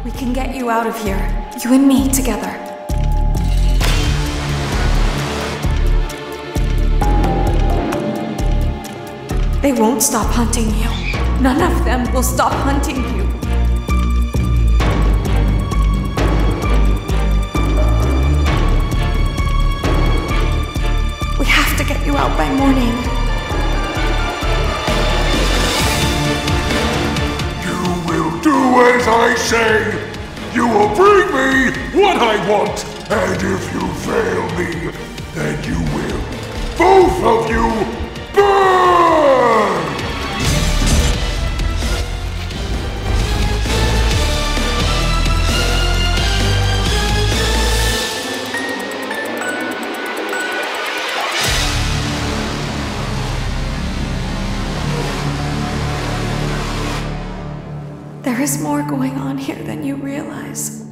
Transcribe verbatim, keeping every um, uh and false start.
We can get you out of here. You and me together. They won't stop hunting you. None of them will stop hunting you. We have to get you out by morning. You will do as I say. You will bring me what I want. And if you fail me, then you will, both of you, burn! There is more going on here than you realize.